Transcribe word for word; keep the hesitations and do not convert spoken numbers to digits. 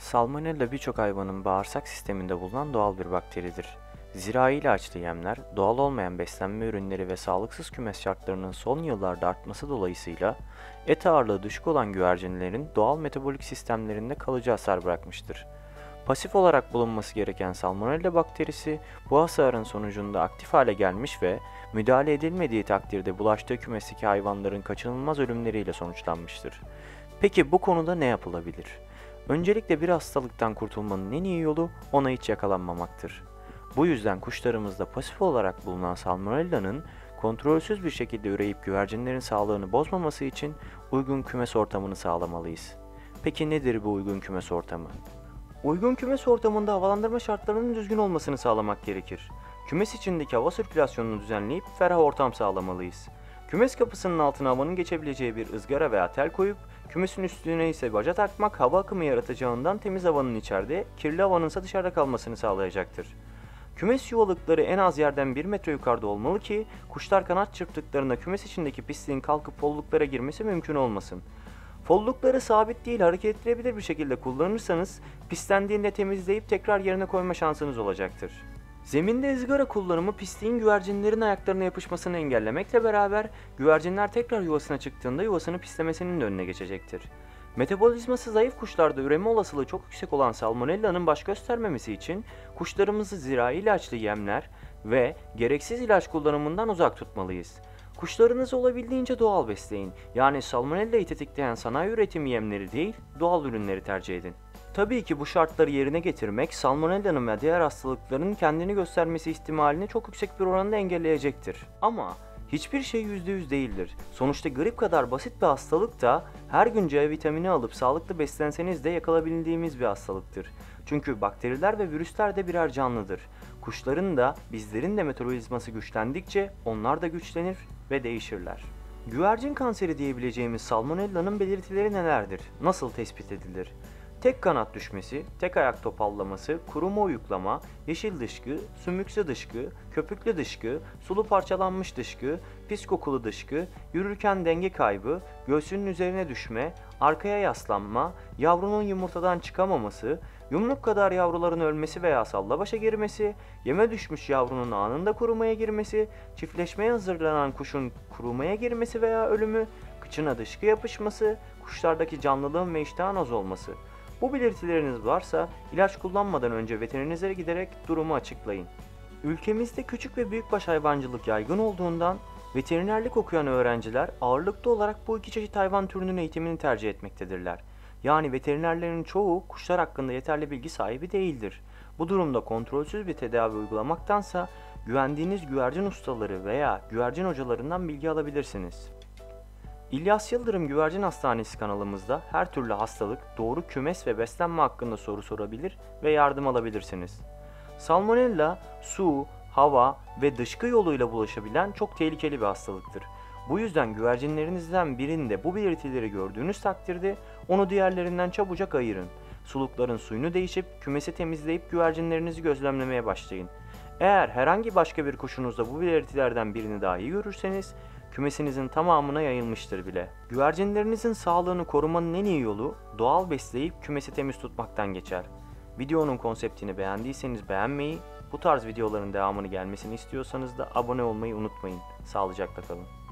Salmonella birçok hayvanın bağırsak sisteminde bulunan doğal bir bakteridir. Zirai ilaçlı yemler, doğal olmayan beslenme ürünleri ve sağlıksız kümes şartlarının son yıllarda artması dolayısıyla et ağırlığı düşük olan güvercinlerin doğal metabolik sistemlerinde kalıcı hasar bırakmıştır. Pasif olarak bulunması gereken Salmonella bakterisi bu hasarın sonucunda aktif hale gelmiş ve müdahale edilmediği takdirde bulaştığı kümesteki hayvanların kaçınılmaz ölümleriyle sonuçlanmıştır. Peki bu konuda ne yapılabilir? Öncelikle bir hastalıktan kurtulmanın en iyi yolu ona hiç yakalanmamaktır. Bu yüzden kuşlarımızda pasif olarak bulunan Salmonella'nın kontrolsüz bir şekilde üreyip güvercinlerin sağlığını bozmaması için uygun kümes ortamını sağlamalıyız. Peki nedir bu uygun kümes ortamı? Uygun kümes ortamında havalandırma şartlarının düzgün olmasını sağlamak gerekir. Kümes içindeki hava sirkülasyonunu düzenleyip ferah ortam sağlamalıyız. Kümes kapısının altına havanın geçebileceği bir ızgara veya tel koyup kümesin üstüne ise baca takmak hava akımı yaratacağından temiz havanın içeride, kirli havanın ise dışarıda kalmasını sağlayacaktır. Kümes yuvalıkları en az yerden bir metre yukarıda olmalı ki kuşlar kanat çırptıklarında kümes içindeki pisliğin kalkıp folluklara girmesi mümkün olmasın. Follukları sabit değil hareket ettirebilir bir şekilde kullanırsanız pislendiğinde temizleyip tekrar yerine koyma şansınız olacaktır. Zeminde ızgara kullanımı pisliğin güvercinlerin ayaklarına yapışmasını engellemekle beraber güvercinler tekrar yuvasına çıktığında yuvasını pislemesinin de önüne geçecektir. Metabolizması zayıf kuşlarda üreme olasılığı çok yüksek olan Salmonella'nın baş göstermemesi için kuşlarımızı zirai ilaçlı yemler ve gereksiz ilaç kullanımından uzak tutmalıyız. Kuşlarınızı olabildiğince doğal besleyin. Yani Salmonella'yı tetikleyen sanayi üretimi yemleri değil, doğal ürünleri tercih edin. Tabii ki bu şartları yerine getirmek Salmonella'nın ve diğer hastalıkların kendini göstermesi ihtimalini çok yüksek bir oranda engelleyecektir. Ama hiçbir şey yüzde yüz değildir. Sonuçta grip kadar basit bir hastalık da her gün C vitamini alıp sağlıklı beslenseniz de yakalayabildiğimiz bir hastalıktır. Çünkü bakteriler ve virüsler de birer canlıdır. Kuşların da bizlerin de metabolizması güçlendikçe onlar da güçlenir ve değişirler. Güvercin kanseri diyebileceğimiz Salmonella'nın belirtileri nelerdir? Nasıl tespit edilir? Tek kanat düşmesi, tek ayak topallaması, kuruma uyuklama, yeşil dışkı, sümüksü dışkı, köpüklü dışkı, sulu parçalanmış dışkı, pis kokulu dışkı, yürürken denge kaybı, göğsünün üzerine düşme, arkaya yaslanma, yavrunun yumurtadan çıkamaması, yumruk kadar yavruların ölmesi veya sallabaşa girmesi, yeme düşmüş yavrunun anında kurumaya girmesi, çiftleşmeye hazırlanan kuşun kurumaya girmesi veya ölümü, kıçına dışkı yapışması, kuşlardaki canlılığın ve iştahın az olması. Bu belirtileriniz varsa ilaç kullanmadan önce veterinere giderek durumu açıklayın. Ülkemizde küçük ve büyükbaş hayvancılık yaygın olduğundan veterinerlik okuyan öğrenciler ağırlıklı olarak bu iki çeşit hayvan türünün eğitimini tercih etmektedirler. Yani veterinerlerin çoğu kuşlar hakkında yeterli bilgi sahibi değildir. Bu durumda kontrolsüz bir tedavi uygulamaktansa güvendiğiniz güvercin ustaları veya güvercin hocalarından bilgi alabilirsiniz. İlyas Yıldırım Güvercin Hastanesi kanalımızda her türlü hastalık, doğru kümes ve beslenme hakkında soru sorabilir ve yardım alabilirsiniz. Salmonella, su, hava ve dışkı yoluyla bulaşabilen çok tehlikeli bir hastalıktır. Bu yüzden güvercinlerinizden birinde bu belirtileri gördüğünüz takdirde onu diğerlerinden çabucak ayırın. Sulukların suyunu değişip kümesi temizleyip güvercinlerinizi gözlemlemeye başlayın. Eğer herhangi başka bir kuşunuzda bu belirtilerden birini dahi görürseniz kümesinizin tamamına yayılmıştır bile. Güvercinlerinizin sağlığını korumanın en iyi yolu doğal besleyip kümesi temiz tutmaktan geçer. Videonun konseptini beğendiyseniz beğenmeyi, bu tarz videoların devamını gelmesini istiyorsanız da abone olmayı unutmayın. Sağlıcakla kalın.